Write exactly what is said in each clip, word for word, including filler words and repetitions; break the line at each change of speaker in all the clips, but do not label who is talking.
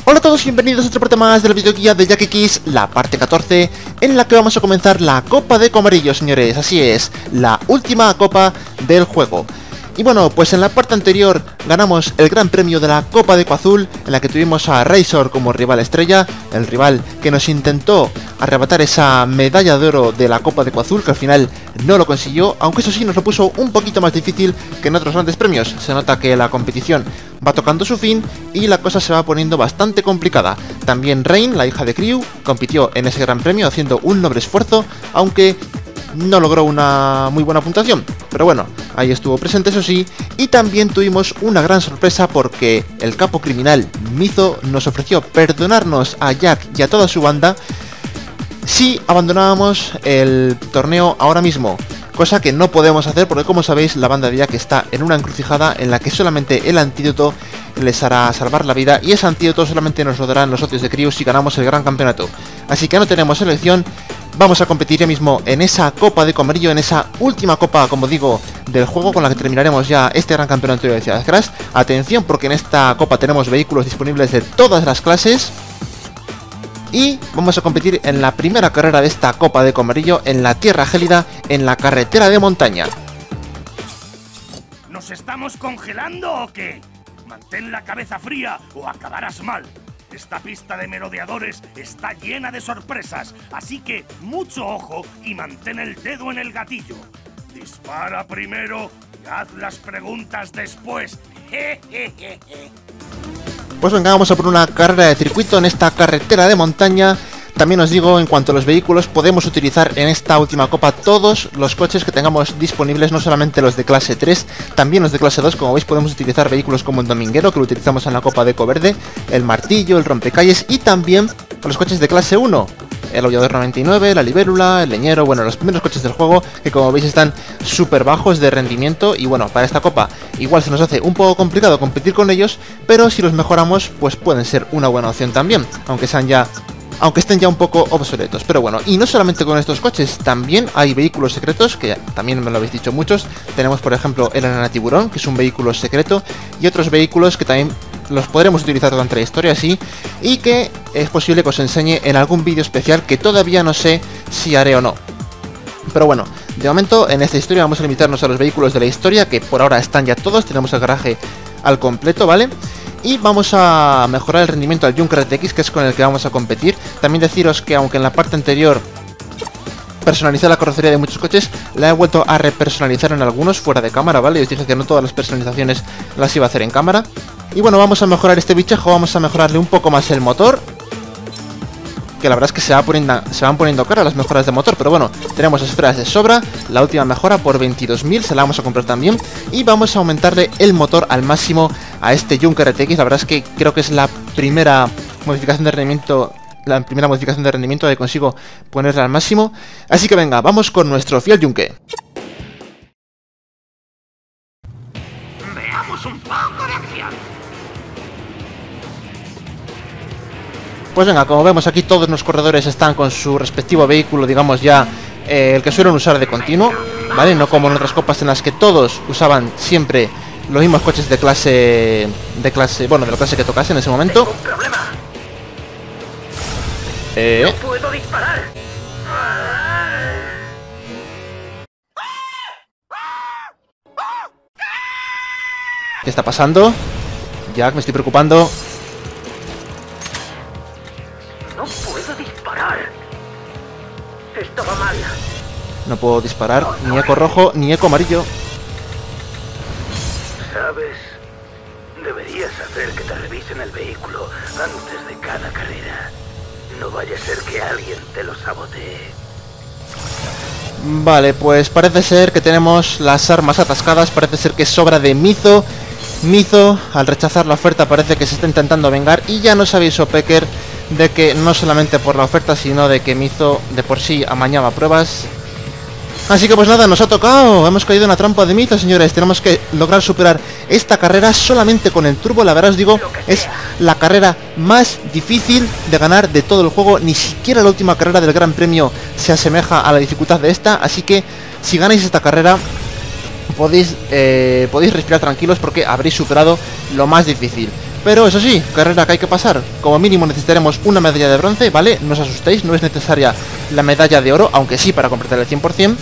Hola a todos y bienvenidos a otra parte más de la videoguía de Jack X, la parte catorce, en la que vamos a comenzar la Copa de Comarillo, señores. Así es, la última copa del juego. Y bueno, pues en la parte anterior ganamos el gran premio de la Copa de Coazul, en la que tuvimos a Razor como rival estrella, el rival que nos intentó arrebatar esa medalla de oro de la Copa de Coazul, que al final no lo consiguió, aunque eso sí nos lo puso un poquito más difícil que en otros grandes premios. Se nota que la competición va tocando su fin y la cosa se va poniendo bastante complicada. También Rain, la hija de Crew, compitió en ese gran premio haciendo un noble esfuerzo, aunque no logró una muy buena puntuación, pero bueno, ahí estuvo presente, eso sí. Y también tuvimos una gran sorpresa porque el capo criminal Mizo nos ofreció perdonarnos a Jack y a toda su banda si abandonábamos el torneo ahora mismo, cosa que no podemos hacer porque, como sabéis, la banda de Jack está en una encrucijada en la que solamente el antídoto les hará salvar la vida, y ese antídoto solamente nos lo darán los socios de Crew si ganamos el gran campeonato. Así que no tenemos elección. Vamos a competir ya mismo en esa Copa de Comarillo, en esa última copa, como digo, del juego, con la que terminaremos ya este gran campeonato de Ciudad Crash. Atención, porque en esta copa tenemos vehículos disponibles de todas las clases. Y vamos a competir en la primera carrera de esta Copa de Comarillo, en la Tierra Gélida, en la carretera de montaña.
¿Nos estamos congelando o qué? Mantén la cabeza fría o acabarás mal. Esta pista de merodeadores está llena de sorpresas, así que mucho ojo y mantén el dedo en el gatillo. Dispara primero y haz las preguntas después.
Pues venga, vamos a por una carrera de circuito en esta carretera de montaña. También os digo, en cuanto a los vehículos, podemos utilizar en esta última copa todos los coches que tengamos disponibles, no solamente los de clase tres, también los de clase dos. Como veis, podemos utilizar vehículos como el Dominguero, que lo utilizamos en la Copa de Coverde, el Martillo, el Rompecalles, y también los coches de clase uno, el Aullador noventa y nueve, la Libélula, el Leñero, bueno, los primeros coches del juego, que como veis están súper bajos de rendimiento. Y bueno, para esta copa igual se nos hace un poco complicado competir con ellos, pero si los mejoramos, pues pueden ser una buena opción también, aunque sean ya... aunque estén ya un poco obsoletos. Pero bueno, y no solamente con estos coches, también hay vehículos secretos, que también me lo habéis dicho muchos. Tenemos, por ejemplo, el Enana Tiburón, que es un vehículo secreto, y otros vehículos que también los podremos utilizar durante la historia, sí, y que es posible que os enseñe en algún vídeo especial que todavía no sé si haré o no. Pero bueno, de momento en esta historia vamos a limitarnos a los vehículos de la historia, que por ahora están ya todos. Tenemos el garaje al completo, ¿vale? Y vamos a mejorar el rendimiento al Junker R T X, que es con el que vamos a competir. También deciros que aunque en la parte anterior personalicé la carrocería de muchos coches, la he vuelto a repersonalizar en algunos fuera de cámara, ¿vale? Os dije que no todas las personalizaciones las iba a hacer en cámara. Y bueno, vamos a mejorar este bichejo, vamos a mejorarle un poco más el motor, que la verdad es que se, va poniendo, se van poniendo caras las mejoras de motor, pero bueno, tenemos esferas de sobra. La última mejora por veintidós mil, se la vamos a comprar también. Y vamos a aumentarle el motor al máximo a este Junker R T X. La verdad es que creo que es la primera modificación de rendimiento, la primera modificación de rendimiento que consigo ponerla al máximo. Así que venga, vamos con nuestro fiel Junker.
Veamos un poco de acción.
Pues venga, como vemos aquí todos los corredores están con su respectivo vehículo, digamos ya, eh, el que suelen usar de continuo, ¿vale? No como en otras copas en las que todos usaban siempre los mismos coches de clase, de clase, bueno, de la clase que tocase en ese momento.
Tengo un problema.
Eh...
No puedo disparar.
¿Qué está pasando? Jack, me estoy preocupando.
No puedo disparar. Estaba mal.
No puedo disparar ni eco rojo ni eco amarillo.
¿Sabes? Deberías hacer que te revisen el vehículo antes de cada carrera. No vaya a ser que alguien te lo sabotee.
Vale, pues parece ser que tenemos las armas atascadas. Parece ser que sobra de Mizo. Mizo, al rechazar la oferta, parece que se está intentando vengar. Y ya nos avisó Pecker de que no solamente por la oferta, sino de que Mizo de por sí amañaba pruebas. Así que pues nada, nos ha tocado. Hemos caído en la trampa de Mizo, señores. Tenemos que lograr superar esta carrera solamente con el turbo. La verdad os digo, es la carrera más difícil de ganar de todo el juego. Ni siquiera la última carrera del Gran Premio se asemeja a la dificultad de esta. Así que si ganáis esta carrera, podéis, eh, podéis respirar tranquilos porque habréis superado lo más difícil. Pero eso sí, carrera que hay que pasar. Como mínimo necesitaremos una medalla de bronce, ¿vale? No os asustéis, no es necesaria la medalla de oro, aunque sí para completar el cien por cien.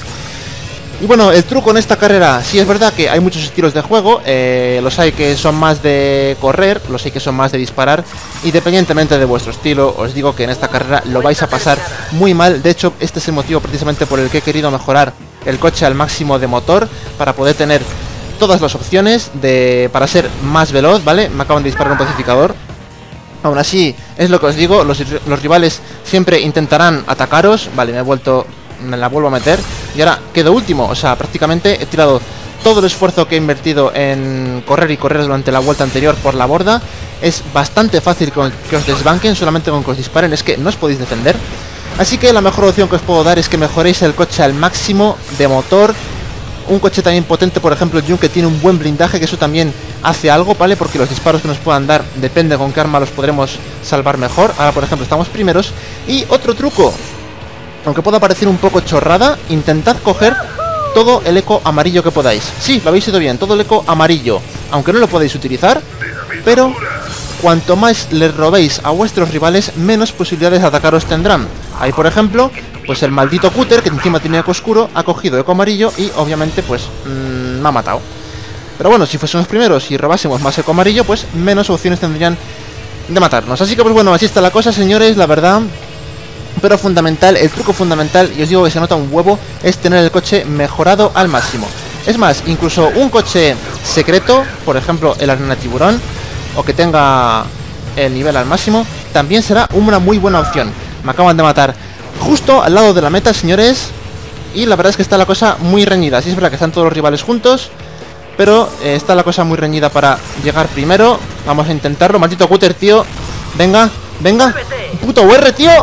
Y bueno, el truco en esta carrera, sí es verdad que hay muchos estilos de juego, eh, los hay que son más de correr, los hay que son más de disparar, independientemente de vuestro estilo, os digo que en esta carrera lo vais a pasar muy mal. De hecho, este es el motivo precisamente por el que he querido mejorar el coche al máximo de motor, para poder tener todas las opciones de para ser más veloz, ¿vale? Me acaban de disparar un pacificador. Aún así, es lo que os digo, los, los rivales siempre intentarán atacaros, vale, me he vuelto... me la vuelvo a meter y ahora quedo último. O sea, prácticamente he tirado todo el esfuerzo que he invertido en correr y correr durante la vuelta anterior por la borda. Es bastante fácil que os desbanquen solamente con que os disparen, es que no os podéis defender. Así que la mejor opción que os puedo dar es que mejoréis el coche al máximo de motor. Un coche también potente, por ejemplo el Jun, que tiene un buen blindaje, que eso también hace algo, ¿vale? Porque los disparos que nos puedan dar, depende con qué arma los podremos salvar mejor. Ahora, por ejemplo, estamos primeros. Y otro truco, aunque pueda parecer un poco chorrada, intentad coger todo el eco amarillo que podáis. Sí, lo habéis ido bien, todo el eco amarillo. Aunque no lo podéis utilizar, pero cuanto más les robéis a vuestros rivales, menos posibilidades de atacaros tendrán. Ahí, por ejemplo, pues el maldito cúter, que encima tiene eco oscuro, ha cogido eco amarillo y obviamente pues mmm, me ha matado. Pero bueno, si fuésemos primeros y robásemos más eco amarillo, pues menos opciones tendrían de matarnos. Así que pues bueno, así está la cosa, señores, la verdad. Pero fundamental, el truco fundamental, y os digo que se nota un huevo, es tener el coche mejorado al máximo. Es más, incluso un coche secreto, por ejemplo el arena tiburón, o que tenga el nivel al máximo, también será una muy buena opción. Me acaban de matar justo al lado de la meta, señores, y la verdad es que está la cosa muy reñida. Sí es verdad que están todos los rivales juntos, pero eh, está la cosa muy reñida para llegar primero. Vamos a intentarlo, maldito cúter, tío. Venga, venga, puto U R, tío.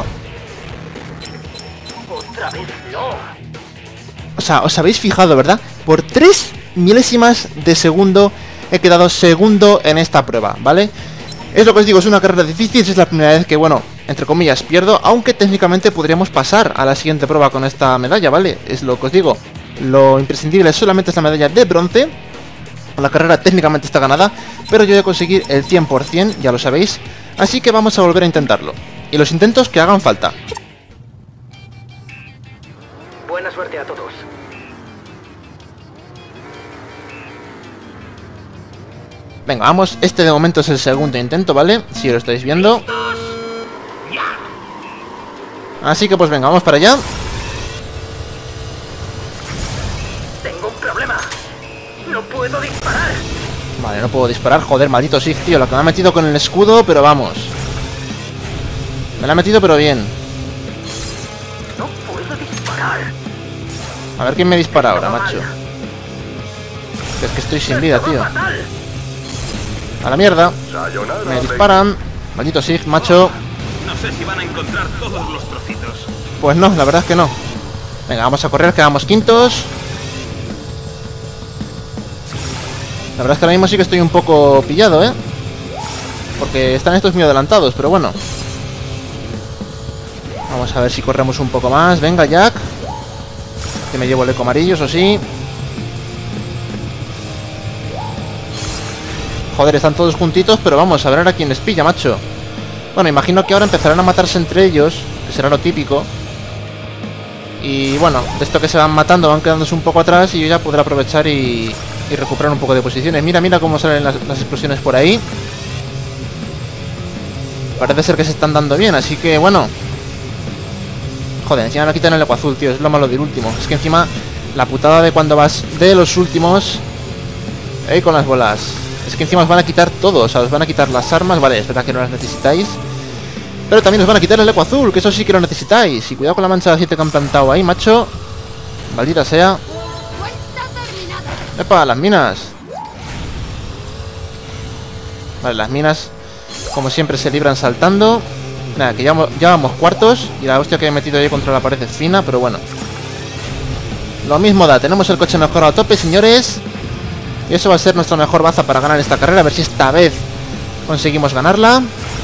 O sea, os habéis fijado, ¿verdad? Por tres milésimas de segundo he quedado segundo en esta prueba, ¿vale? Es lo que os digo, es una carrera difícil, es la primera vez que, bueno, entre comillas, pierdo, aunque técnicamente podríamos pasar a la siguiente prueba con esta medalla, ¿vale? Es lo que os digo, lo imprescindible solamente es la medalla de bronce. La carrera técnicamente está ganada, pero yo voy a conseguir el cien por cien, ya lo sabéis, así que vamos a volver a intentarlo. Y los intentos que hagan falta.
Buena suerte a todos.
Venga, vamos, este de momento es el segundo intento, ¿vale? Si lo estáis viendo. Así que pues venga, vamos para allá.
Tengo un problema. No puedo disparar.
Vale, no puedo disparar, joder, maldito Sig, tío. Lo que me ha metido con el escudo, pero vamos. Me lo ha metido, pero bien.
No puedo disparar.
A ver quién me dispara ahora, macho. Es que estoy sin vida, tío. A la mierda. Me disparan. Maldito Sig, macho.
No sé si van a encontrar todos los trocitos.
Pues no, la verdad es que no. Venga, vamos a correr, quedamos quintos. La verdad es que ahora mismo sí que estoy un poco pillado, ¿eh? Porque están estos muy adelantados, pero bueno. Vamos a ver si corremos un poco más. Venga, Jack. Que me llevo el eco amarillo, eso sí. Joder, están todos juntitos, pero vamos a ver ahora quién les pilla, macho. Bueno, imagino que ahora empezarán a matarse entre ellos, que será lo típico. Y bueno, de esto que se van matando van quedándose un poco atrás y yo ya podré aprovechar y, y recuperar un poco de posiciones. Mira, mira cómo salen las, las explosiones por ahí. Parece ser que se están dando bien, así que bueno. Joder, encima me quitan el eco azul, tío, es lo malo del último. Es que encima la putada de cuando vas de los últimos. Ahí con las bolas. Es que encima os van a quitar todo, o sea, os van a quitar las armas, vale, es verdad que no las necesitáis. Pero también os van a quitar el eco azul, que eso sí que lo necesitáis. Y cuidado con la mancha de aceite que han plantado ahí, macho. Maldita sea. ¡Epa! Las minas. Vale, las minas, como siempre, se libran saltando. Nada, que ya, ya vamos cuartos. Y la hostia que he metido ahí contra la pared es fina, pero bueno. Lo mismo da, tenemos el coche mejorado a tope, señores. Y eso va a ser nuestra mejor baza para ganar esta carrera. A ver si esta vez conseguimos ganarla.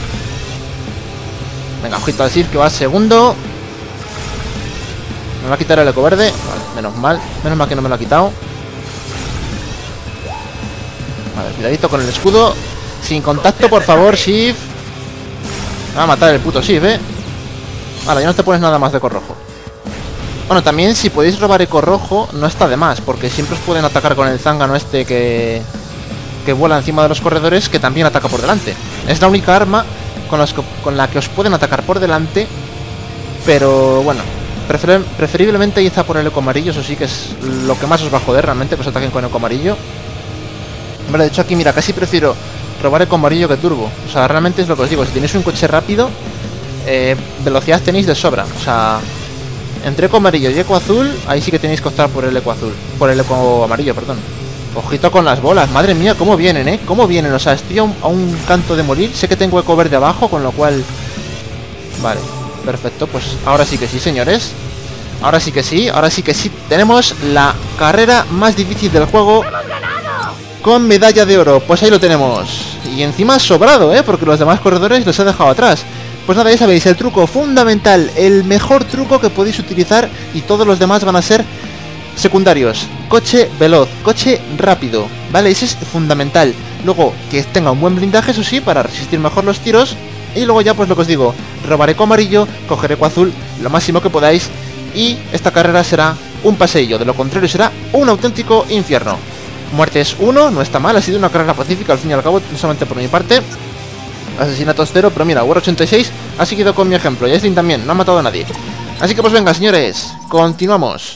Venga, ojito al Sir, que va segundo. Me va a quitar el eco verde. Vale, menos mal. Menos mal que no me lo ha quitado. Vale, cuidadito con el escudo. Sin contacto, por favor, Shift. Me va a matar el puto Shift, eh. Ahora, ya no te pones nada más de eco rojo. Bueno, también si podéis robar eco rojo, no está de más, porque siempre os pueden atacar con el zángano este que... que vuela encima de los corredores, que también ataca por delante. Es la única arma con, las que, con la que os pueden atacar por delante. Pero bueno, prefer, preferiblemente id a por el eco amarillo. Eso sí que es lo que más os va a joder realmente, que os ataquen con eco amarillo. Bueno, de hecho aquí, mira, casi prefiero robar eco amarillo que turbo. O sea, realmente es lo que os digo. Si tenéis un coche rápido, eh, velocidad tenéis de sobra. O sea, entre eco amarillo y eco azul, ahí sí que tenéis que optar por el eco azul. Por el eco amarillo, perdón. Ojito con las bolas, madre mía, cómo vienen, eh. Cómo vienen, o sea, estoy a un, a un canto de morir. Sé que tengo eco verde abajo, con lo cual... Vale, perfecto, pues ahora sí que sí, señores. Ahora sí que sí, ahora sí que sí. Tenemos la carrera más difícil del juego, con medalla de oro. Pues ahí lo tenemos. Y encima sobrado, eh, porque los demás corredores los he dejado atrás. Pues nada, ya sabéis, el truco fundamental, el mejor truco que podéis utilizar, y todos los demás van a ser secundarios. Coche veloz, coche rápido, ¿vale? Ese es fundamental. Luego, que tenga un buen blindaje, eso sí, para resistir mejor los tiros. Y luego ya, pues lo que os digo, robar eco amarillo, coger eco azul, lo máximo que podáis. Y esta carrera será un paseillo, de lo contrario será un auténtico infierno. Muertes uno, no está mal, ha sido una carrera pacífica al fin y al cabo, no solamente por mi parte. Asesinatos cero, pero mira, War ochenta y seis ha seguido con mi ejemplo, y Aislinn también, no ha matado a nadie. Así que pues venga, señores, continuamos.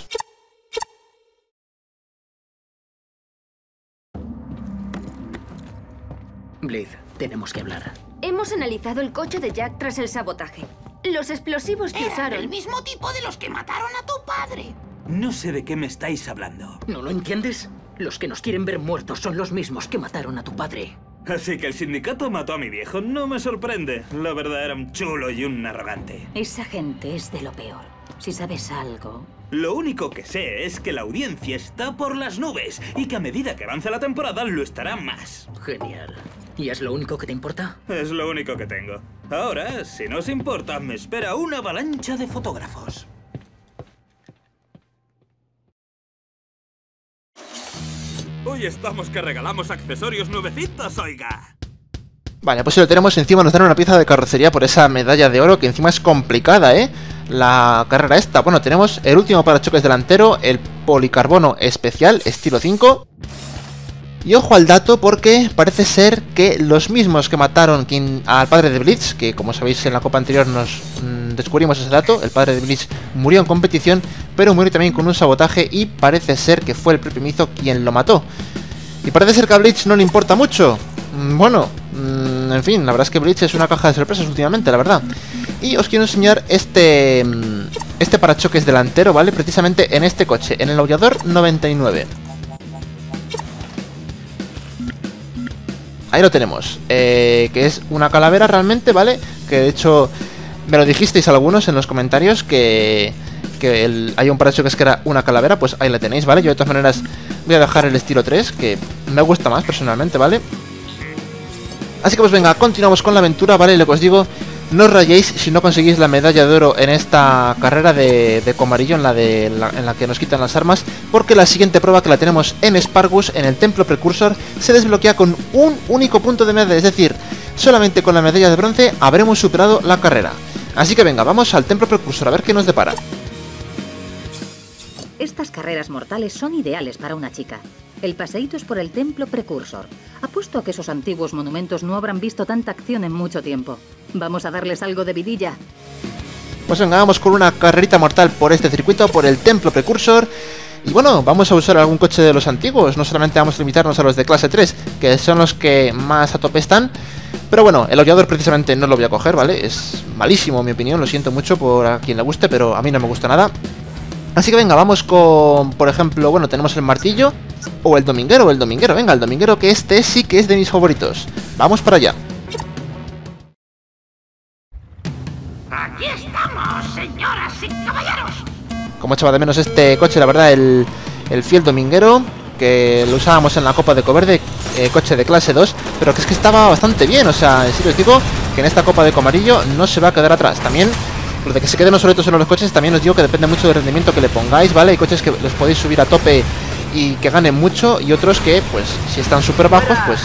Blitz, tenemos que hablar.
Hemos analizado el coche de Jack tras el sabotaje. Los explosivos que
Eran
usaron...
el mismo tipo de los que mataron a tu padre.
No sé de qué me estáis hablando.
¿No lo entiendes? Los que nos quieren ver muertos son los mismos que mataron a tu padre.
Así que el sindicato mató a mi viejo. No me sorprende. La verdad, era un chulo y un arrogante.
Esa gente es de lo peor. Si sabes algo...
Lo único que sé es que la audiencia está por las nubes y que a medida que avance la temporada lo estará más.
Genial. ¿Y es lo único que te importa?
Es lo único que tengo. Ahora, si no os importa, me espera una avalancha de fotógrafos. Hoy estamos que regalamos accesorios nuevecitos, oiga.
Vale, pues si lo tenemos encima, nos dan una pieza de carrocería por esa medalla de oro, que encima es complicada, ¿eh? La carrera esta. Bueno, tenemos el último parachoques delantero, el policarbono especial, estilo cinco. Y ojo al dato, porque parece ser que los mismos que mataron quien, al padre de Blitz, que como sabéis en la copa anterior nos mmm, descubrimos ese dato, el padre de Blitz murió en competición, pero murió también con un sabotaje, y parece ser que fue el propio Mizo quien lo mató. Y parece ser que a Blitz no le importa mucho. Bueno, mmm, en fin, la verdad es que Blitz es una caja de sorpresas últimamente, la verdad. Y os quiero enseñar este este parachoques delantero, ¿vale? Precisamente en este coche, en el Aullador noventa y nueve. Ahí lo tenemos, eh, que es una calavera realmente, ¿vale? Que de hecho me lo dijisteis algunos en los comentarios, que, que el, hay un parachoques que era una calavera. Pues ahí la tenéis, ¿vale? Yo de todas maneras voy a dejar el estilo tres, que me gusta más personalmente, ¿vale? Así que pues venga, continuamos con la aventura, ¿vale? Y lo que os digo, no os rayéis si no conseguís la medalla de oro en esta carrera de, de Comarillo, en la, de, la, en la que nos quitan las armas, porque la siguiente prueba, que la tenemos en Spargus, en el Templo Precursor, se desbloquea con un único punto de medalla, es decir, solamente con la medalla de bronce habremos superado la carrera. Así que venga, vamos al Templo Precursor a ver qué nos depara.
Estas carreras mortales son ideales para una chica. El paseíto es por el Templo Precursor. Apuesto a que esos antiguos monumentos no habrán visto tanta acción en mucho tiempo. Vamos a darles algo de vidilla.
Pues venga, vamos con una carrerita mortal por este circuito, por el Templo Precursor. Y bueno, vamos a usar algún coche de los antiguos. No solamente vamos a limitarnos a los de clase tres, que son los que más a tope están. Pero bueno, el aullador precisamente no lo voy a coger, ¿vale? Es malísimo en mi opinión, lo siento mucho por a quien le guste, pero a mí no me gusta nada. Así que venga, vamos con, por ejemplo, bueno, tenemos el martillo o el dominguero, o el dominguero, venga, el dominguero, que este sí que es de mis favoritos. Vamos para allá.
Aquí estamos, señoras y caballeros.
Como echaba de menos este coche, la verdad, el, el fiel dominguero, que lo usábamos en la Copa de Coverde, eh, coche de clase dos, pero que es que estaba bastante bien, o sea, en serio os digo que en esta Copa de Comarillo no se va a quedar atrás. También, lo de que se queden obsoletos en los coches, también os digo que depende mucho del rendimiento que le pongáis, ¿vale? Hay coches que los podéis subir a tope y que ganen mucho, y otros que, pues, si están súper bajos, pues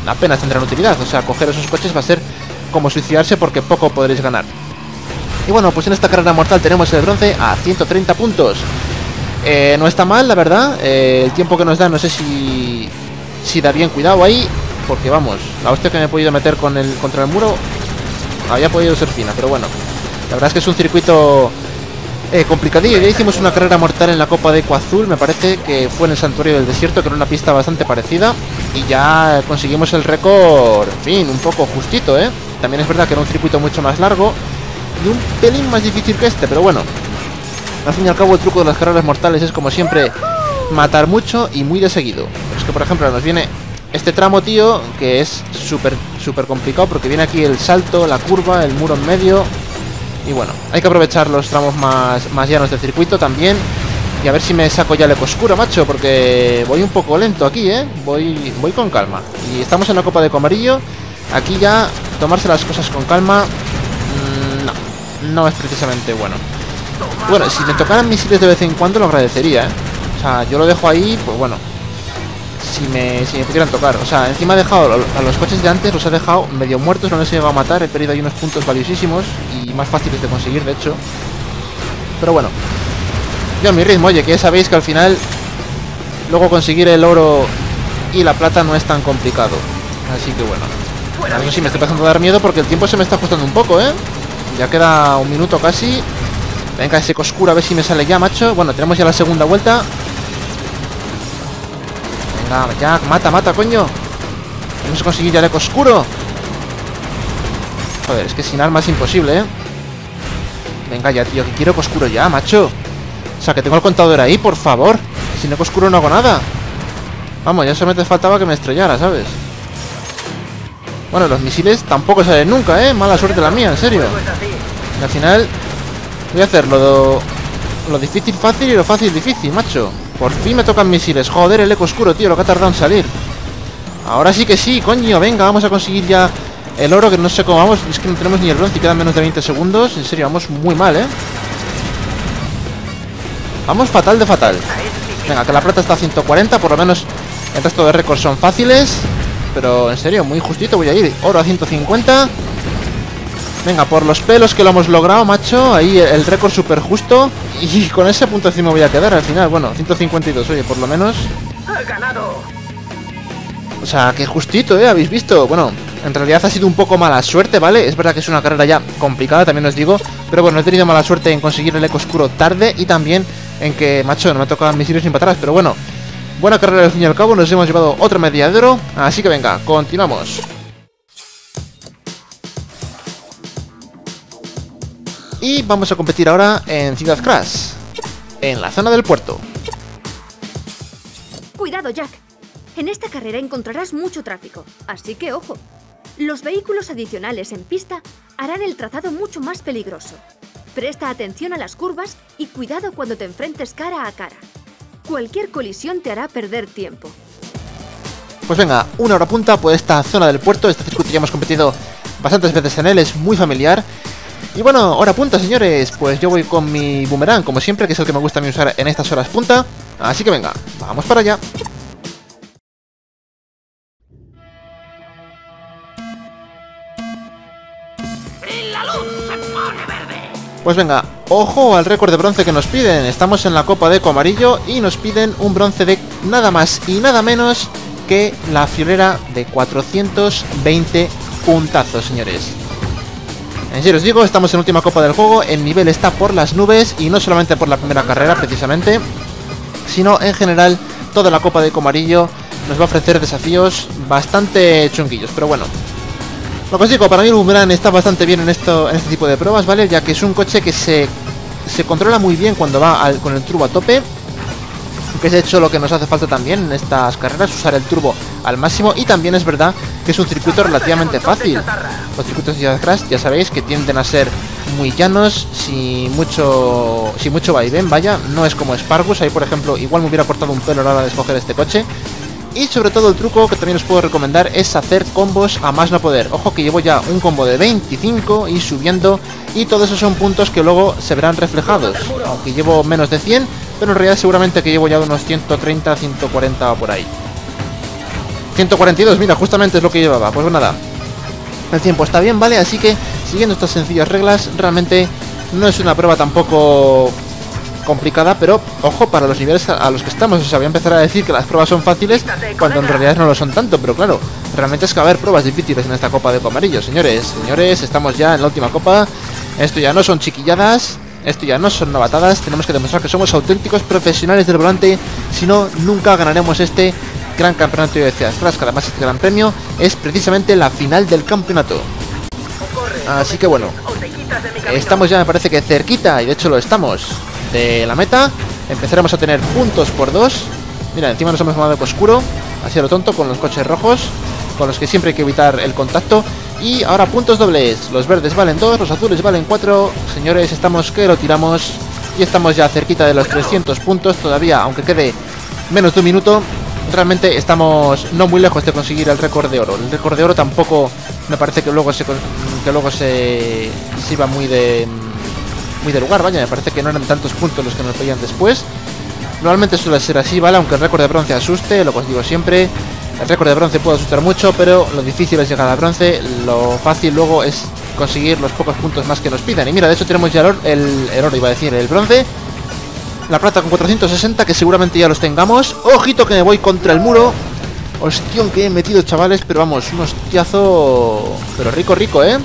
apenas tendrán utilidad. O sea, coger esos coches va a ser como suicidarse porque poco podréis ganar. Y bueno, pues en esta carrera mortal tenemos el bronce a ciento treinta puntos. Eh, no está mal, la verdad. Eh, el tiempo que nos da, no sé si, si da bien. Cuidado ahí, porque vamos, la hostia que me he podido meter con el, contra el muro había podido ser fina, pero bueno. La verdad es que es un circuito eh, complicadillo. Ya hicimos una carrera mortal en la Copa de Eco Azul, me parece que fue en el Santuario del Desierto, que era una pista bastante parecida. Y ya conseguimos el récord, en fin, un poco justito, ¿eh? También es verdad que era un circuito mucho más largo y un pelín más difícil que este, pero bueno. Al fin y al cabo el truco de las carreras mortales es como siempre matar mucho y muy de seguido. Pero es que por ejemplo nos viene este tramo, tío, que es súper, súper complicado porque viene aquí el salto, la curva, el muro en medio. Y bueno, hay que aprovechar los tramos más, más llanos del circuito también. Y a ver si me saco ya el eco oscuro, macho, porque voy un poco lento aquí, ¿eh? Voy, voy con calma. Y estamos en la Copa de Eco Amarillo. Aquí ya tomarse las cosas con calma mmm, no, no es precisamente bueno. Bueno, si me tocaran misiles de vez en cuando lo agradecería, ¿eh? O sea, yo lo dejo ahí, pues bueno, si me, si me pudieran tocar. O sea, encima he dejado a los coches de antes, los he dejado medio muertos, no les he llegado a matar. He perdido ahí unos puntos valiosísimos y más fáciles de conseguir, de hecho. Pero bueno, yo a mi ritmo, oye, que ya sabéis que al final luego conseguir el oro y la plata no es tan complicado. Así que bueno, eso sí me está empezando a dar miedo porque el tiempo se me está ajustando un poco, ¿eh? Ya queda un minuto casi. Venga, ese eco oscuro, a ver si me sale ya, macho. Bueno, tenemos ya la segunda vuelta. Venga, ya, mata, mata, coño. Vamos a conseguir ya el eco oscuro. Joder, es que sin arma es imposible, ¿eh? Venga ya, tío, que quiero eco oscuro ya, macho. O sea, que tengo el contador ahí, por favor. Sin eco oscuro no hago nada. Vamos, ya solamente faltaba que me estrellara, ¿sabes? Bueno, los misiles tampoco salen nunca, ¿eh? Mala suerte la mía, en serio. Y al final voy a hacer lo, lo difícil fácil y lo fácil difícil, macho. Por fin me tocan misiles. Joder, el eco oscuro, tío, lo que ha tardado en salir. Ahora sí que sí, coño. Venga, vamos a conseguir ya el oro, que no sé cómo vamos. Es que no tenemos ni el bronce y quedan menos de veinte segundos. En serio, vamos muy mal, ¿eh? Vamos fatal de fatal. Venga, que la plata está a ciento cuarenta. Por lo menos el resto de récords son fáciles. Pero en serio, muy justito voy a ir. Oro a ciento cincuenta. Venga, por los pelos que lo hemos logrado, macho. Ahí el récord súper justo. Y con ese punto encima voy a quedar al final. Bueno, ciento cincuenta y dos, oye, por lo menos.
¡He ganado!
O sea, que justito, ¿eh? ¿Habéis visto? Bueno, en realidad ha sido un poco mala suerte, ¿vale? Es verdad que es una carrera ya complicada, también os digo. Pero bueno, he tenido mala suerte en conseguir el eco oscuro tarde. Y también en que, macho, no me tocaban misiles sin para atrás. Pero bueno, buena carrera al fin y al cabo. Nos hemos llevado otra medalla de oro. Así que venga, continuamos. Y vamos a competir ahora en Ciudad Crash, en la zona del puerto.
Cuidado, Jack. En esta carrera encontrarás mucho tráfico, así que ojo. Los vehículos adicionales en pista harán el trazado mucho más peligroso. Presta atención a las curvas y cuidado cuando te enfrentes cara a cara. Cualquier colisión te hará perder tiempo.
Pues venga, una hora punta por esta zona del puerto. Este circuito ya hemos competido bastantes veces en él, es muy familiar. Y bueno, hora punta, señores. Pues yo voy con mi boomerang, como siempre, que es el que me gusta a mí usar en estas horas punta. Así que venga, vamos para allá.
La luz se pone verde.
Pues venga, ojo al récord de bronce que nos piden. Estamos en la Copa de Eco Amarillo y nos piden un bronce de nada más y nada menos que la friolera de cuatrocientos veinte puntazos, señores. En serio os digo, estamos en última copa del juego, el nivel está por las nubes y no solamente por la primera carrera precisamente, sino en general toda la Copa de Eco Amarillo nos va a ofrecer desafíos bastante chunguillos, pero bueno. Lo que os digo, para mí el boomerang está bastante bien en, esto, en este tipo de pruebas, ¿vale? Ya que es un coche que se, se controla muy bien cuando va al, con el turbo a tope, que es de hecho lo que nos hace falta también en estas carreras, usar el turbo al máximo. Y también es verdad que es un circuito relativamente fácil. Los circuitos de Ciudad Crash ya sabéis que tienden a ser muy llanos, sin mucho sin mucho vaivén, vaya. No es como Spargus, ahí por ejemplo igual me hubiera cortado un pelo a la hora de escoger este coche. Y sobre todo el truco que también os puedo recomendar es hacer combos a más no poder. Ojo que llevo ya un combo de veinticinco y subiendo, y todos esos son puntos que luego se verán reflejados. Aunque llevo menos de cien, pero en realidad seguramente que llevo ya unos ciento treinta, ciento cuarenta o por ahí. ciento cuarenta y dos, mira, justamente es lo que llevaba. Pues nada, el tiempo está bien, ¿vale? Así que, siguiendo estas sencillas reglas, realmente no es una prueba tampoco complicada, pero ojo, para los niveles a los que estamos. O sea, voy a empezar a decir que las pruebas son fáciles cuando en realidad no lo son tanto, pero claro, realmente es que va a haber pruebas difíciles en esta Copa de Comarillo, señores. Señores, estamos ya en la última copa. Esto ya no son chiquilladas, esto ya no son novatadas. Tenemos que demostrar que somos auténticos profesionales del volante, si no, nunca ganaremos este gran campeonato de Ciudad Crash, que además este gran premio es precisamente la final del campeonato. Así que bueno, estamos ya, me parece que cerquita, y de hecho lo estamos, de la meta. Empezaremos a tener puntos por dos. Mira, encima nos hemos tomado eco oscuro, así a lo tonto, con los coches rojos, con los que siempre hay que evitar el contacto. Y ahora puntos dobles. Los verdes valen dos, los azules valen cuatro. Señores, estamos que lo tiramos. Y estamos ya cerquita de los trescientos puntos. Todavía, aunque quede menos de un minuto, realmente estamos no muy lejos de conseguir el récord de oro. El récord de oro tampoco me parece que luego se que luego se, se iba muy de muy de lugar, vaya. Me parece que no eran tantos puntos los que nos pedían después. Normalmente suele ser así, ¿vale? Aunque el récord de bronce asuste, lo que os digo siempre. El récord de bronce puede asustar mucho, pero lo difícil es llegar a bronce. Lo fácil luego es conseguir los pocos puntos más que nos pidan. Y mira, de hecho tenemos ya el, el, el oro, iba a decir, el bronce. La plata con cuatrocientos sesenta, que seguramente ya los tengamos. Ojito que me voy contra el muro. Hostión que he metido, chavales, pero vamos, un hostiazo, pero rico, rico, ¿eh?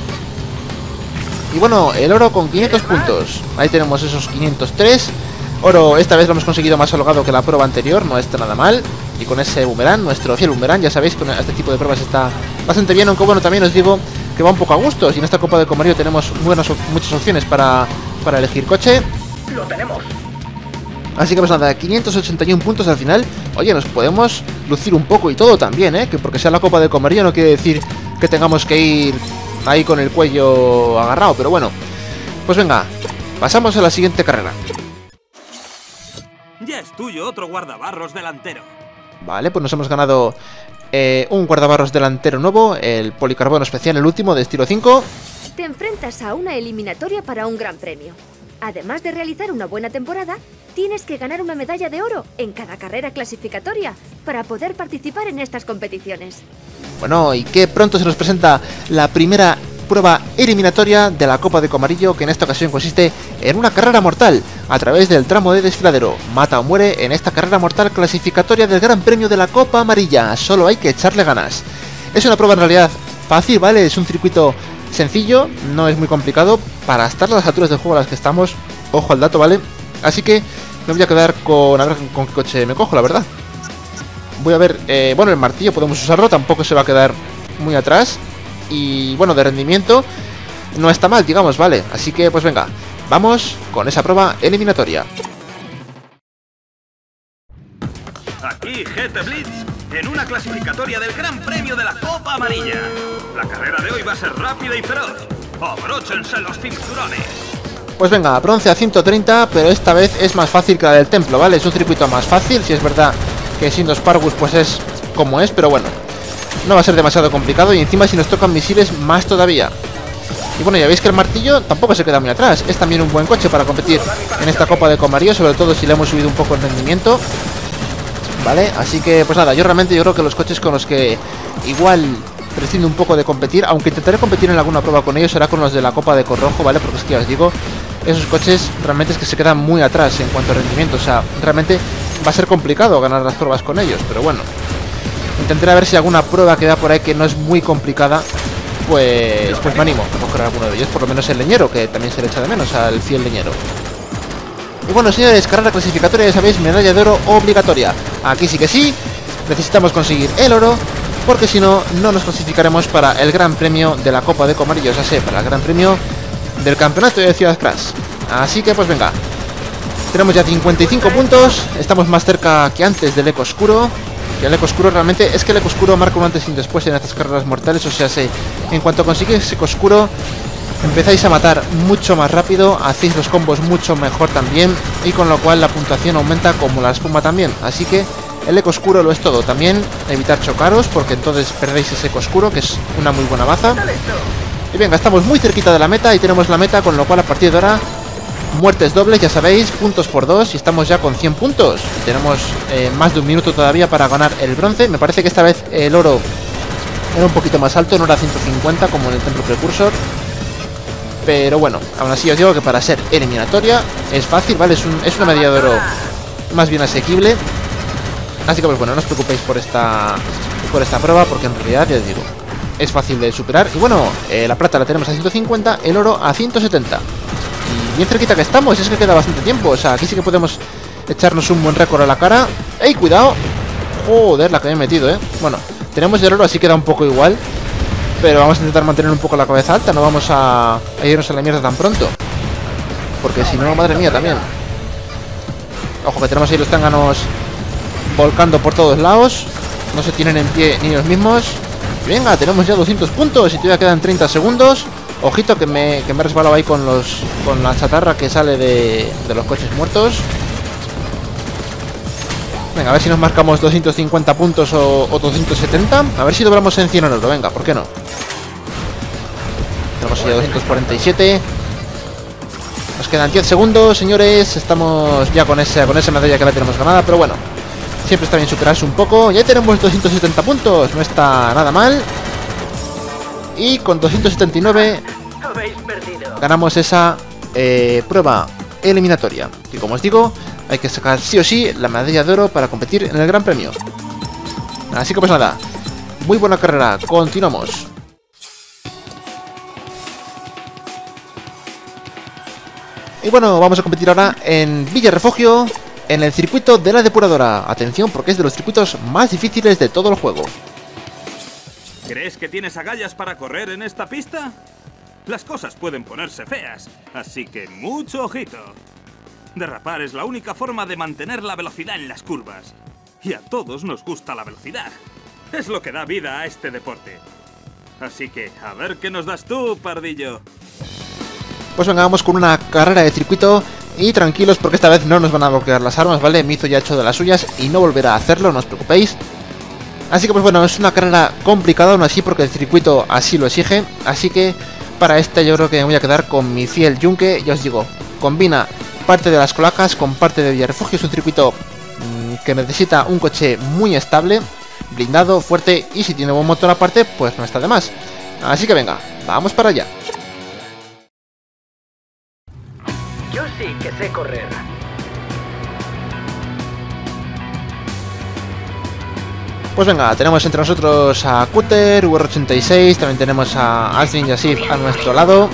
Y bueno, el oro con quinientos puntos. Ahí tenemos esos quinientos tres. Oro, esta vez lo hemos conseguido más holgado que la prueba anterior, no está nada mal. Y con ese boomerang, nuestro fiel boomerang, ya sabéis que este tipo de pruebas está bastante bien. Aunque bueno, también os digo que va un poco a gustos. Y en esta Copa de Comarillo tenemos buenas, muchas opciones para, para elegir coche.
Lo tenemos.
Así que pues nada, quinientos ochenta y uno puntos al final. Oye, nos podemos lucir un poco y todo también, ¿eh? Que porque sea la Copa de Comarillo no quiere decir que tengamos que ir ahí con el cuello agarrado. Pero bueno, pues venga, pasamos a la siguiente carrera.
Ya es tuyo otro guardabarros delantero.
Vale, pues nos hemos ganado eh, un guardabarros delantero nuevo, el policarbono especial, el último de estilo cinco.
Te enfrentas a una eliminatoria para un gran premio. Además de realizar una buena temporada, tienes que ganar una medalla de oro en cada carrera clasificatoria para poder participar en estas competiciones.
Bueno, y que pronto se nos presenta la primera prueba eliminatoria de la Copa de Comarillo, que en esta ocasión consiste en una carrera mortal a través del tramo de desfiladero. Mata o muere en esta carrera mortal clasificatoria del Gran Premio de la Copa Amarilla. Solo hay que echarle ganas. Es una prueba en realidad fácil, ¿vale? Es un circuito sencillo, no es muy complicado para estar a las alturas del juego a las que estamos. Ojo al dato, ¿vale? Así que me voy a quedar con a ver con qué coche me cojo, la verdad. Voy a ver, eh, bueno, el martillo podemos usarlo, tampoco se va a quedar muy atrás. Y bueno, de rendimiento no está mal, digamos, ¿vale? Así que pues venga, vamos con esa prueba eliminatoria.
Aquí G T Blitz, en una clasificatoria del Gran Premio de la Copa Amarilla. La carrera de hoy va a ser rápida y feroz. Abróchense los cinturones.
Pues venga, bronce a ciento treinta, pero esta vez es más fácil que la del templo, ¿vale? Es un circuito más fácil, si es verdad que siendo Spargus pues es como es, pero bueno, no va a ser demasiado complicado. Y encima si nos tocan misiles, más todavía. Y bueno, ya veis que el martillo tampoco se queda muy atrás. Es también un buen coche para competir en esta Copa de Comarillo, sobre todo si le hemos subido un poco el rendimiento, ¿vale? Así que pues nada, yo realmente yo creo que los coches con los que igual prescindo un poco de competir, aunque intentaré competir en alguna prueba con ellos, será con los de la Copa de Corrojo, ¿vale? Porque es que ya os digo, esos coches realmente es que se quedan muy atrás en cuanto a rendimiento. O sea, realmente va a ser complicado ganar las pruebas con ellos, pero bueno, intentaré a ver si alguna prueba que da por ahí que no es muy complicada, pues, pues me animo a coger alguno de ellos, por lo menos el leñero, que también se le echa de menos al fiel leñero. Y bueno, señores, carrera clasificatoria, ya sabéis, medalla de oro obligatoria. Aquí sí que sí, necesitamos conseguir el oro, porque si no, no nos clasificaremos para el Gran Premio de la Copa de Comarillo, o sea, para el Gran Premio del Campeonato de Ciudad Crash. Así que pues venga, tenemos ya cincuenta y cinco puntos, estamos más cerca que antes del eco oscuro. Y el eco oscuro realmente, es que el eco oscuro marca un antes y un después en estas carreras mortales. O sea, se, en cuanto consigues eco oscuro, empezáis a matar mucho más rápido, hacéis los combos mucho mejor también, y con lo cual la puntuación aumenta como la espuma también. Así que el eco oscuro lo es todo. También evitar chocaros, porque entonces perdéis ese eco oscuro, que es una muy buena baza. Y venga, estamos muy cerquita de la meta y tenemos la meta, con lo cual a partir de ahora muertes dobles, ya sabéis, puntos por dos, y estamos ya con cien puntos. Tenemos eh, más de un minuto todavía para ganar el bronce. Me parece que esta vez el oro era un poquito más alto, no era ciento cincuenta como en el templo precursor. Pero bueno, aún así os digo que para ser eliminatoria es fácil, ¿vale? Es, un, es una medida de oro más bien asequible. Así que pues bueno, no os preocupéis por esta, por esta prueba, porque en realidad, ya os digo, es fácil de superar. Y bueno, eh, la plata la tenemos a ciento cincuenta, el oro a ciento setenta. Y bien cerquita que estamos, es que queda bastante tiempo. O sea, aquí sí que podemos echarnos un buen récord a la cara. ¡Ey, cuidado! Joder, la que me he metido, ¿eh? Bueno, tenemos el oro, así queda un poco igual. Pero vamos a intentar mantener un poco la cabeza alta. No vamos a, a irnos a la mierda tan pronto, porque si no, madre mía, también. Ojo, que tenemos ahí los zánganos volcando por todos lados. No se tienen en pie ni ellos mismos. Venga, tenemos ya doscientos puntos y todavía quedan treinta segundos. Ojito que me, que me he resbalado ahí con los con la chatarra que sale de, de los coches muertos. Venga, a ver si nos marcamos doscientos cincuenta puntos o, o doscientos setenta. A ver si doblamos en cien en oro. Venga, ¿por qué no? Tenemos ya doscientos cuarenta y siete. Nos quedan diez segundos, señores. Estamos ya con esa, con esa medalla que la tenemos ganada, pero bueno, siempre está bien superarse un poco. Ya tenemos doscientos setenta puntos, no está nada mal. Y con doscientos setenta y nueve ganamos esa eh, prueba eliminatoria. Y como os digo, hay que sacar sí o sí la medalla de oro para competir en el Gran Premio. Así que pues nada, muy buena carrera, continuamos. Y bueno, vamos a competir ahora en Villa Refugio, en el circuito de la depuradora. Atención, porque es de los circuitos más difíciles de todo el juego.
¿Crees que tienes agallas para correr en esta pista? Las cosas pueden ponerse feas, así que mucho ojito. Derrapar es la única forma de mantener la velocidad en las curvas. Y a todos nos gusta la velocidad. Es lo que da vida a este deporte. Así que, a ver qué nos das tú, pardillo.
Pues venga, vamos con una carrera de circuito. Y tranquilos, porque esta vez no nos van a bloquear las armas, ¿vale? Mizo ya ha hecho de las suyas y no volverá a hacerlo, no os preocupéis. Así que pues bueno, es una carrera complicada aún así, porque el circuito así lo exige. Así que para esta yo creo que me voy a quedar con mi fiel yunque. Ya os digo, combina parte de las cloacas con parte de Villa Refugio. Es un circuito mmm, que necesita un coche muy estable, blindado, fuerte, y si tiene buen motor aparte, pues no está de más. Así que venga, vamos para allá.
Yo sí que sé correr.
Pues venga, tenemos entre nosotros a Cutter, U R ochenta y seis, también tenemos a Ashley y a Sif a nuestro lado.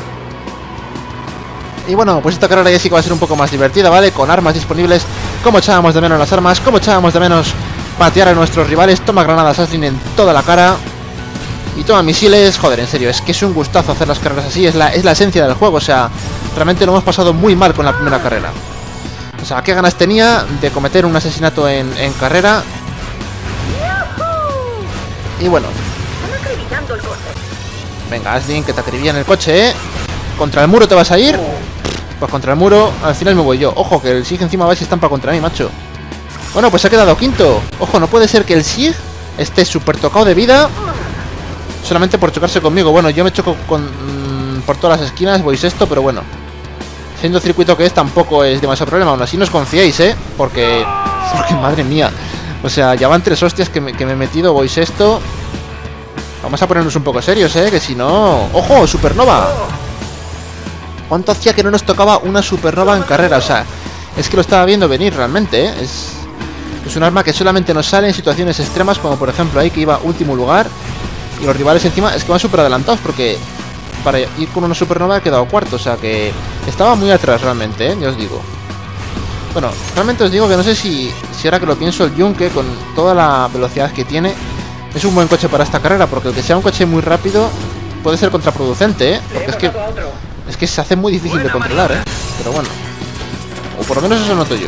Y bueno, pues esta carrera ya sí que va a ser un poco más divertida, ¿vale? Con armas disponibles. Como echábamos de menos las armas, como echábamos de menos patear a nuestros rivales. Toma granadas Ashley en toda la cara. Y toma misiles, joder, en serio, es que es un gustazo hacer las carreras así, es la, es la esencia del juego, o sea, realmente lo hemos pasado muy mal con la primera carrera. O sea, qué ganas tenía de cometer un asesinato en, en carrera. Y bueno. Venga, Ashley, que te acribillan el coche, ¿eh? ¿Contra el muro te vas a ir? Pues contra el muro, al final me voy yo. Ojo, que el Sig encima va y se estampa contra mí, macho. Bueno, pues se ha quedado quinto. Ojo, no puede ser que el Sig esté súper tocado de vida solamente por chocarse conmigo. Bueno, yo me choco con, mmm, por todas las esquinas, voy sexto, pero bueno, siendo el circuito que es, tampoco es demasiado problema. Aún así no os confiéis, ¿eh? Porque, porque madre mía, o sea, ya van tres hostias que me, que me he metido, voy sexto. Vamos a ponernos un poco serios, ¿eh? Que si no... ¡Ojo! ¡Supernova! ¿Cuánto hacía que no nos tocaba una supernova en carrera? O sea, es que lo estaba viendo venir realmente, ¿eh? Es, es un arma que solamente nos sale en situaciones extremas, como por ejemplo ahí que iba último lugar. Y los rivales encima es que van súper adelantados, porque para ir con una supernova he quedado cuarto. O sea que estaba muy atrás realmente, ¿eh? Ya os digo. Bueno, realmente os digo que no sé si, si ahora que lo pienso, el Yunque, con toda la velocidad que tiene, es un buen coche para esta carrera, porque el que sea un coche muy rápido puede ser contraproducente, ¿eh? Porque es que, es que se hace muy difícil de controlar, ¿eh? Pero bueno, o por lo menos eso noto yo.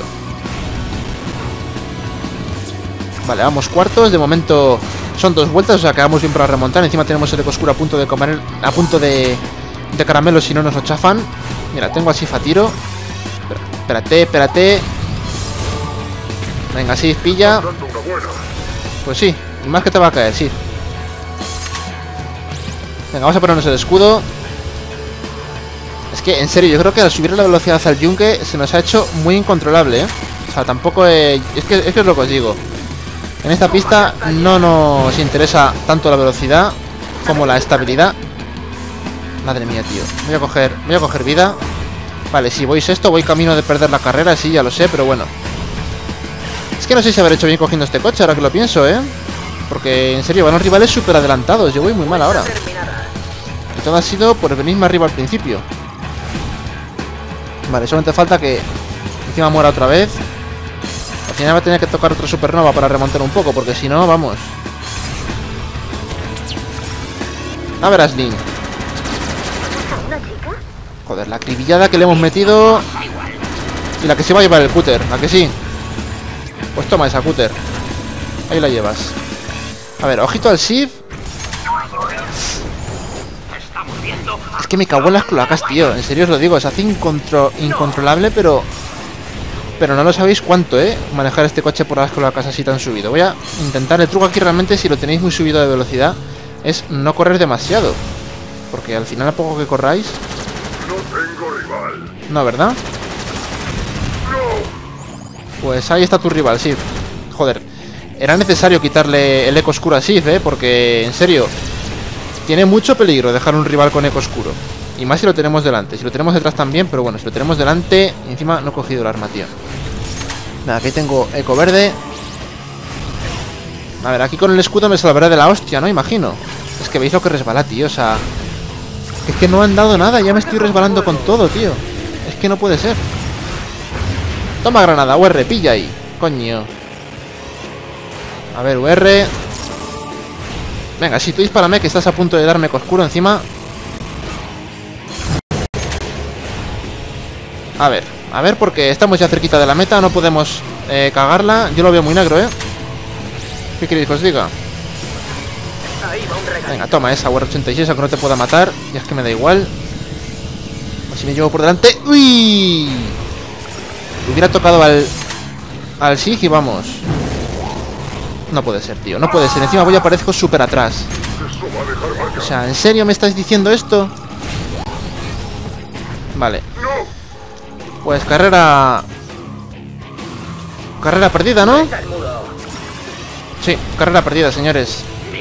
Vale, vamos cuartos, de momento son dos vueltas, o sea que vamos bien para remontar. Encima tenemos el Eco Oscuro a punto de comer, a punto de, de caramelo si no nos lo chafan. Mira, tengo así a tiro. Espérate, espérate. Venga, sí, pilla. Pues sí, y más que te va a caer, sí. Venga, vamos a ponernos el escudo. Es Es que, en serio, yo creo que al subir la velocidad al yunque se nos ha hecho muy incontrolable, ¿eh? O sea, tampoco... Eh, es, que, es que es lo que os digo. En esta pista no nos interesa tanto la velocidad como la estabilidad. Madre mía, tío. Voy a coger, voy a coger vida. Vale, si voy sexto, voy camino de perder la carrera, sí, ya lo sé, pero bueno. Es que no sé si haber hecho bien cogiendo este coche, ahora que lo pienso, ¿eh? Porque, en serio, van los rivales súper adelantados. Yo voy muy mal ahora. Y todo ha sido por venirme arriba al principio. Vale, solamente falta que encima muera otra vez. Al final va a tener que tocar otro supernova para remontar un poco, porque si no, vamos. A ver, Aslin. Joder, la acribillada que le hemos metido. Y la que se va a llevar el cúter, ¿a que sí? Pues toma esa cúter. Ahí la llevas. A ver, ojito al shift. Es que me cago en las cloacas, tío. En serio os lo digo, se hace incontro incontrolable, pero... Pero no lo sabéis cuánto, ¿eh? Manejar este coche por las cloacas así tan subido. Voy a intentar, el truco aquí realmente, si lo tenéis muy subido de velocidad, es no correr demasiado. Porque al final, a poco que corráis...
No tengo rival.
No, ¿verdad? Pues ahí está tu rival, Sif. Joder, era necesario quitarle el eco oscuro a Sif, ¿eh? Porque, en serio, tiene mucho peligro dejar un rival con eco oscuro. Y más si lo tenemos delante. Si lo tenemos detrás también, pero bueno, si lo tenemos delante, encima no he cogido el arma, tío. Nada, aquí tengo eco verde. A ver, aquí con el escudo me salvaré de la hostia, ¿no? Imagino. Es que veis lo que resbala, tío, o sea... Es que no han dado nada, ya me estoy resbalando con todo, tío. Es que no puede ser. Toma granada, U R, pilla ahí. Coño. A ver, U R. Venga, si tú dispárame, que estás a punto de darme eco oscuro encima. A ver, a ver, porque estamos ya cerquita de la meta. No podemos eh, cagarla. Yo lo veo muy negro, ¿eh? ¿Qué queréis que os diga? Venga, toma esa U R ochenta y seis, aunque no te pueda matar. Ya es que me da igual. Así me llevo por delante. ¡Uy! Hubiera tocado al... Al Sig y vamos. No puede ser, tío. No puede ser. Encima voy a aparezco súper atrás. O sea, ¿en serio me estáis diciendo esto? Vale. Pues carrera... Carrera perdida, ¿no? Sí, carrera perdida, señores.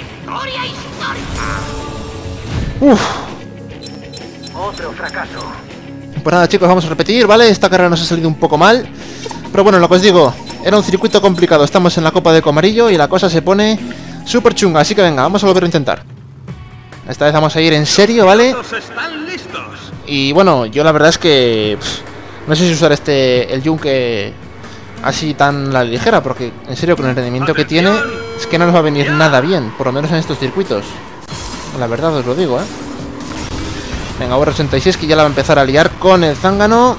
Uf.
Otro fracaso.
Pues nada, chicos, vamos a repetir, ¿vale? Esta carrera nos ha salido un poco mal. Pero bueno, lo que os digo, era un circuito complicado. Estamos en la Copa de Eco Amarillo y la cosa se pone súper chunga. Así que venga, vamos a volver a intentar. Esta vez vamos a ir en serio, ¿vale? Y bueno, yo la verdad es que... Pff, no sé si usar este... El yunque así tan a la ligera, porque en serio, con el rendimiento que tiene, es que no nos va a venir nada bien, por lo menos en estos circuitos. La verdad os lo digo, ¿eh? Venga, U R ochenta y seis, que ya la va a empezar a liar con el zángano.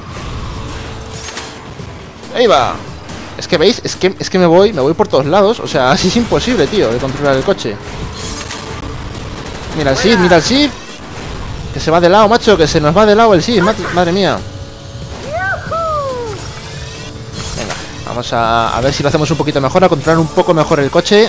Ahí va. Es que veis, es que, es que me voy, me voy por todos lados. O sea, así es imposible, tío, de controlar el coche. Mira el Sid, mira el Sid. Que se va de lado, macho, que se nos va de lado el Sid, madre, madre mía. Venga, vamos a, a ver si lo hacemos un poquito mejor, a controlar un poco mejor el coche.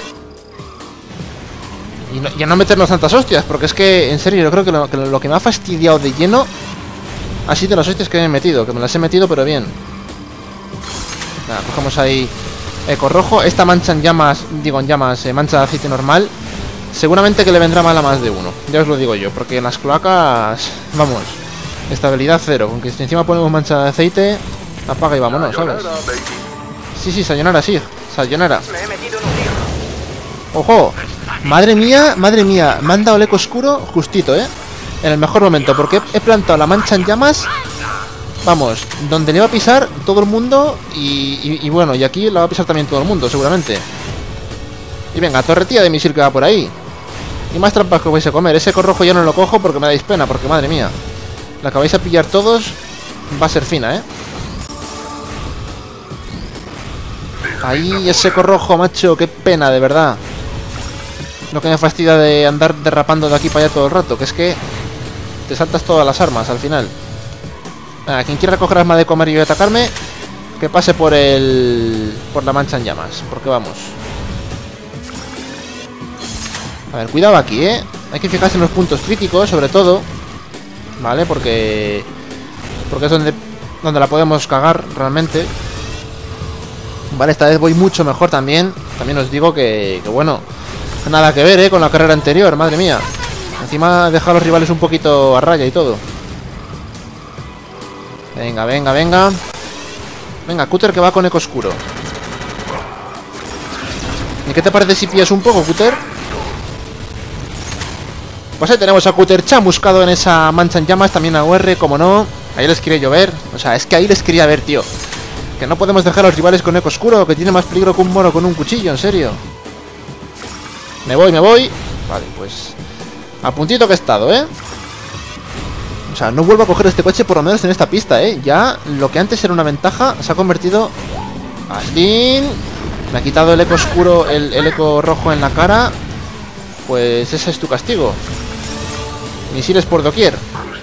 Y, no, y a no meternos tantas hostias, porque es que, en serio, yo creo que lo, que lo que me ha fastidiado de lleno ha sido las hostias que me he metido, que me las he metido, pero bien. Nada, cogemos ahí eco rojo. Esta mancha en llamas, digo en llamas, eh, mancha de aceite normal, seguramente que le vendrá mal a más de uno, ya os lo digo yo, porque en las cloacas, vamos, estabilidad cero, aunque si encima ponemos mancha de aceite, apaga y vámonos, ¿sabes? Sí, sí, sayonara, sí, sayonara. ¡Ojo! Madre mía, madre mía, me han dado el eco oscuro justito, ¿eh? En el mejor momento, porque he plantado la mancha en llamas. Vamos, donde le va a pisar todo el mundo. Y, y, y bueno, y aquí la va a pisar también todo el mundo, seguramente. Y venga, torretilla de misil que va por ahí. Y más trampas que vais a comer. Ese eco rojo yo no lo cojo porque me dais pena, porque madre mía, la que vais a pillar todos va a ser fina, ¿eh? Ahí, ese eco rojo, macho, qué pena, de verdad. Lo que me fastidia de andar derrapando de aquí para allá todo el rato, que es que te saltas todas las armas al final. Nada, quien quiera coger arma de comer y atacarme, que pase por el... por la mancha en llamas, porque vamos. A ver, cuidado aquí, ¿eh? Hay que fijarse en los puntos críticos, sobre todo, ¿vale? Porque porque es donde, donde la podemos cagar realmente. Vale, esta vez voy mucho mejor también. También os digo que, que bueno, nada que ver, ¿eh? Con la carrera anterior, madre mía. Encima deja a los rivales un poquito a raya y todo. Venga, venga, venga. Venga, Cúter, que va con eco oscuro. ¿Y qué te parece si pillas un poco, Cúter? Pues ahí tenemos a Cúter chamuscado en esa mancha en llamas. También a U R, como no. Ahí les quería llover. O sea, es que ahí les quería ver, tío. Que no podemos dejar a los rivales con eco oscuro, que tiene más peligro que un mono con un cuchillo, en serio. Me voy, me voy. Vale, pues a puntito que he estado, ¿eh? O sea, no vuelvo a coger este coche por lo menos en esta pista, ¿eh? Ya lo que antes era una ventaja se ha convertido... Así. Me ha quitado el eco oscuro, el, el eco rojo en la cara. Pues ese es tu castigo. Misiles por doquier.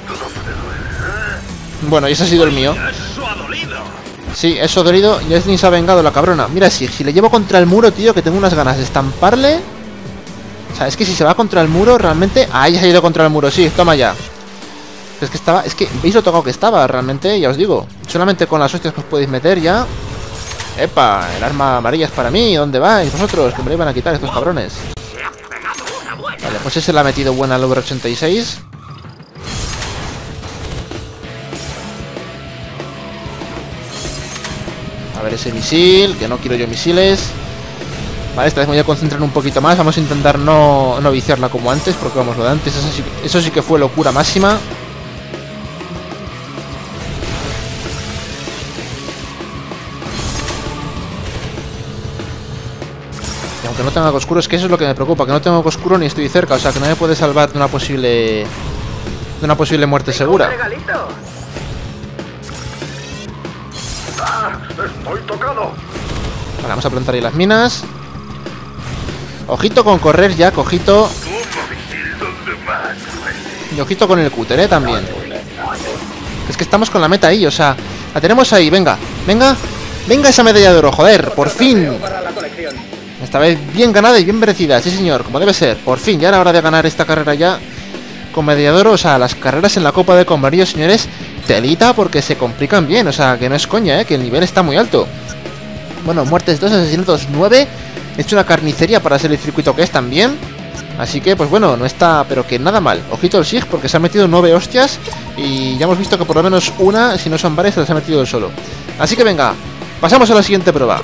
Bueno, y ese ha sido el mío. Sí, eso ha dolido. Y ni se ha vengado la cabrona. Mira, si, si le llevo contra el muro, tío, que tengo unas ganas de estamparle. O sea, es que si se va contra el muro, realmente... Ahí se ha ido contra el muro, sí, toma ya. Es que estaba... Es que, ¿veis lo tocado que estaba? Realmente, ya os digo. Solamente con las hostias que os podéis meter ya. Epa, el arma amarilla es para mí. ¿Dónde vais vosotros? Que me lo iban a quitar estos cabrones. Vale, pues ese le ha metido buena al over ochenta y seis. A ver ese misil, que no quiero yo misiles. Vale, esta vez me voy a concentrar un poquito más. Vamos a intentar no, no viciarla como antes, porque vamos, lo de antes, eso sí, eso sí que fue locura máxima. Y aunque no tenga algo oscuro, es que eso es lo que me preocupa, que no tengo algo oscuro ni estoy cerca, o sea, que no me puede salvar de una posible... de una posible muerte segura.
Estoy tocado.
Vale, vamos a plantar ahí las minas. Ojito con correr ya, ojito. Y ojito con el cúter, eh, también. Es que estamos con la meta ahí, o sea, la tenemos ahí, venga, venga. Venga esa medalla de oro, joder, por fin. Esta vez bien ganada y bien merecida, sí señor, como debe ser. Por fin, ya era hora de ganar esta carrera ya con medalla de oro. O sea, las carreras en la Copa de Convarillo, señores, telita, porque se complican bien. O sea, que no es coña, eh, que el nivel está muy alto. Bueno, muertes dos, asesinatos nueve. He hecho una carnicería para ser el circuito que es también. Así que, pues bueno, no está, pero que nada mal. Ojito al Sig, porque se ha metido nueve hostias. Y ya hemos visto que por lo menos una, si no son varias, se las ha metido él solo. Así que venga, pasamos a la siguiente prueba.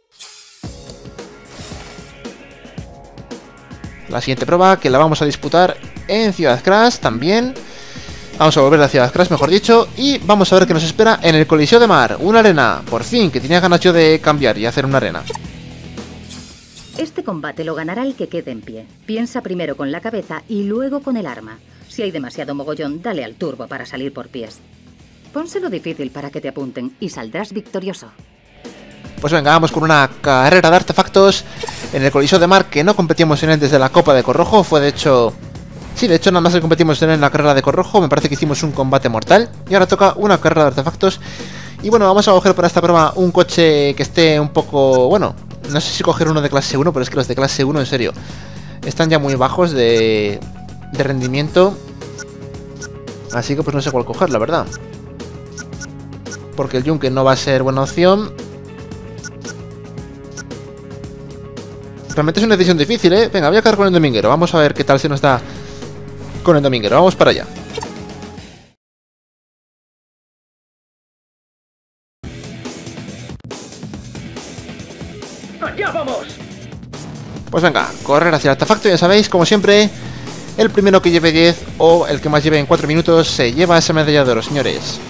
La siguiente prueba, que la vamos a disputar en Ciudad Crash también. Vamos a volver a Ciudad Crash, mejor dicho. Y vamos a ver qué nos espera en el Coliseo de Mar. Una arena, por fin, que tenía ganas yo de cambiar y hacer una arena.
Este combate lo ganará el que quede en pie. Piensa primero con la cabeza y luego con el arma. Si hay demasiado mogollón, dale al turbo para salir por pies. Pónselo difícil para que te apunten y saldrás victorioso.
Pues venga, vamos con una carrera de artefactos en el Coliseo de Mar, que no competimos en él desde la Copa de Corrojo. Fue de hecho... Sí, de hecho nada más que competimos en él en la carrera de Corrojo. Me parece que hicimos un combate mortal. Y ahora toca una carrera de artefactos. Y bueno, vamos a coger para esta prueba un coche que esté un poco... Bueno, no sé si coger uno de clase uno, pero es que los de clase uno, en serio, están ya muy bajos de, de rendimiento. Así que pues no sé cuál coger, la verdad. Porque el Yunque no va a ser buena opción. Realmente es una decisión difícil, ¿eh? Venga, voy a quedar con el dominguero. Vamos a ver qué tal se nos da con el dominguero. Vamos para allá.
¡Allá vamos!
Pues venga, correr hacia el artefacto. Ya sabéis, como siempre, el primero que lleve diez o el que más lleve en cuatro minutos se lleva esa medalla de oro, señores.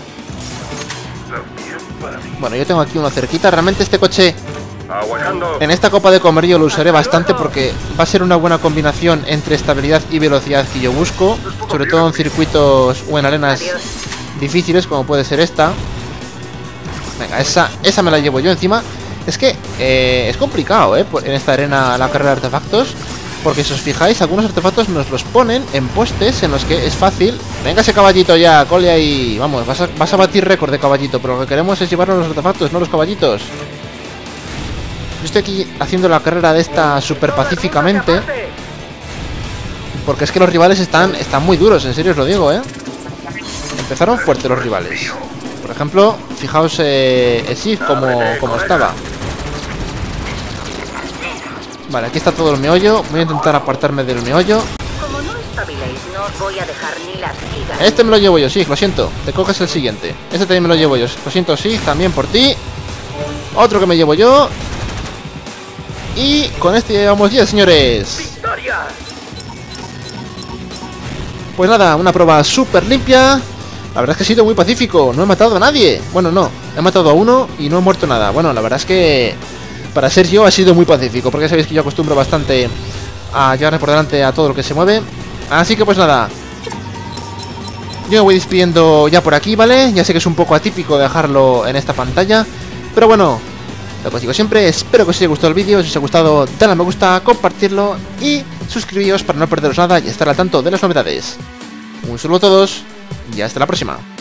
Bueno, yo tengo aquí uno cerquita. Realmente este coche... En esta Copa de Convarillo lo usaré bastante porque va a ser una buena combinación entre estabilidad y velocidad que yo busco, sobre todo en circuitos o en arenas difíciles como puede ser esta. Venga, esa, esa me la llevo yo encima. Es que eh, es complicado, ¿eh? En esta arena la carrera de artefactos, porque si os fijáis, algunos artefactos nos los ponen en postes en los que es fácil. Venga ese caballito ya, cole ahí. Vamos, vas a, vas a batir récord de caballito, pero lo que queremos es llevarnos los artefactos, no los caballitos. Yo estoy aquí haciendo la carrera de esta súper pacíficamente, porque es que los rivales están, están muy duros, en serio os lo digo, ¿eh? empezaron fuertes los rivales. Por ejemplo, fijaos eh, el Sig como, como estaba. Vale, aquí está todo el meollo. Voy a intentar apartarme del meollo.
Como no espabiléis, no os voy a dejar ni las vigas.
Este me lo llevo yo, Sig, lo siento. Te coges el siguiente. Este también me lo llevo yo. Lo siento, Sig, también por ti. Otro que me llevo yo. Y con este llevamos diez, señores.
¡Victoria!
Pues nada, una prueba súper limpia. La verdad es que ha sido muy pacífico. No he matado a nadie. Bueno, no. He matado a uno y no he muerto nada. Bueno, la verdad es que para ser yo ha sido muy pacífico. Porque sabéis que yo acostumbro bastante a llevarme por delante a todo lo que se mueve. Así que pues nada. Yo me voy despidiendo ya por aquí, ¿vale? Ya sé que es un poco atípico dejarlo en esta pantalla. Pero bueno, lo que os digo siempre, espero que os haya gustado el vídeo. Si os ha gustado, dale a me gusta, compartirlo y suscribíos para no perderos nada y estar al tanto de las novedades. Un saludo a todos y hasta la próxima.